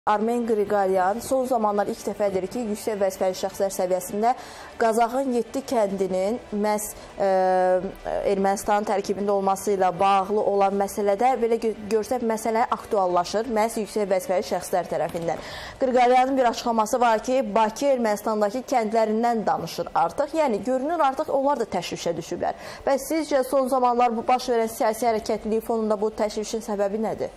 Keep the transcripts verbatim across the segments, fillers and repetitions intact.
Armen Qriqoryan son zamanlar ilk dəfədir ki, yüksək vəzifəli şəxslər səviyyəsində Qazaxın yeddi kəndinin məhz e, Ermənistanın tərkibində olması ilə bağlı olan məsələdə belə görsək məsələ aktuallaşır məhz yüksək vəzifəli şəxslər tərəfindən. Qriqoryanın bir açıqlaması var ki, Bakı Ermənistandakı kəndlərindən danışır artıq. Yəni görünür artıq onlar da təşvişə düşüblər. Və sizcə son zamanlar bu baş verən siyasi hərəkətlilik fonunda bu təşvişin səbəbi nədir?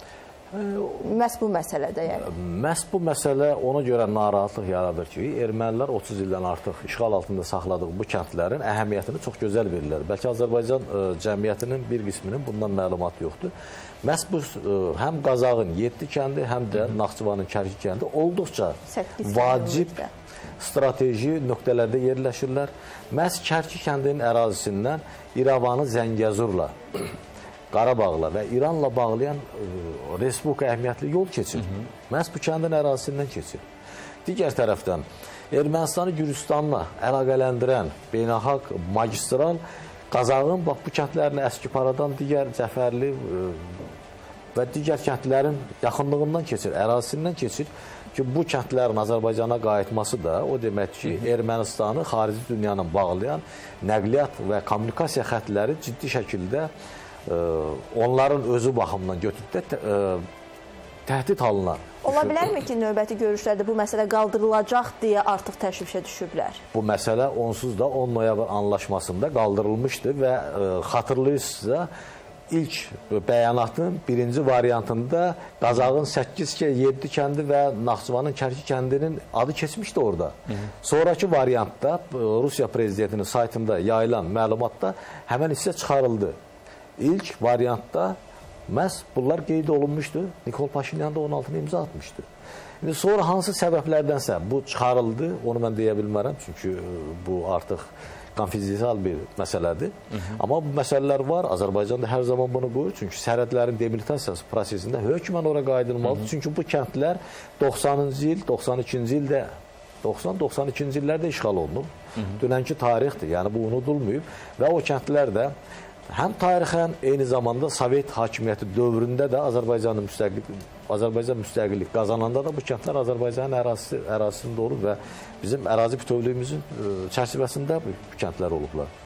Məhz bu məsələdə yəni. Məhz bu məsələ ona görə narahatlıq yaradır ki, ermənilər otuz ildən artıq işğal altında saxladığı bu kəndlərin əhəmiyyətini çox gözəl verirlər. Bəlkə Azərbaycan ə, cəmiyyətinin bir qisminin bundan məlumat yoxdur. Məhz bu ə, həm Qazaxın yeddi kəndi, həm də Naxçıvanın Kərki kəndi olduqca vacib strateji nöqtələrdə yerləşirlər. Məhz Kərki kəndinin ərazisindən İrəvanı Zəngəzurla Qarabağla və İranla bağlayan ə, respublika əhəmiyyətli yol keçir. Hı -hı. Məhz bu kəndin ərazisindən keçir. Digər tərəfdən Ermənistanı Gürcüstanla əlaqələndirən beynəlxalq magistral Qazaxın bax, bu kəndlərini Əskiparadan digər Cəfərli ə, və digər kəndlərin yaxınlığından keçir, ərazisindən keçir ki, bu kəndlərin Azərbaycana qayıtması da o demək ki, Hı -hı. Ermənistanı xarici dünyanın bağlayan nəqliyyat və kommunikasiya xətləri ciddi şəkildə onların özü baxımından götürüb də təhdid halına düşür. Ola bilərmi ki, növbəti görüşlərdə bu məsələ qaldırılacaq deyə artıq təşvişə düşüblər? Bu məsələ onsuz da on noyabr anlaşmasında qaldırılmışdı və xatırlayırsınızsa ilk bəyanatın birinci variantında Qazaxın səkkiz yeddi kəndi və Naxçıvanın Kərki kəndinin adı keçmişdi orada. Hı -hı. Sonraki variantda Rusiya prezidentinin saytında yayılan məlumatda həmən hissə çıxarıldı. İlk variantda məhz bunlar qeyd olunmuşdu. Nikol Paşinyan da onun altına imza atmışdı. İndi sonra hansı səbəblərdənsə bu çıxarıldı, onu mən deyə bilmərəm. Çünki bu artıq konfidensial bir məsələdir. Hı -hı. Amma bu məsələlər var. Azərbaycan da hər zaman bunu qoyur. Çünki sərhədlərin demilitasiyası prosesində hökmən ora qaydılmalıdır. Hı -hı. Çünki bu kəndlər doxsanıncı il, doxsan ikinci ildə doxsan doxsan ikinci illərdə işğal olunub. Hı -hı. Dünənki tarixdir. Yəni bu unudulmayıb və o kəndlər də həm tarixən, eyni zamanda Sovet hakimiyyəti dövründə də Azərbaycanın müstəqillik, Azərbaycan müstəqillik qazananda da bu kəndlər Azərbaycanın ərazisi, ərazisində olub və bizim ərazi bütövlüyümüzün çərçivəsində bu kəndlər olublar.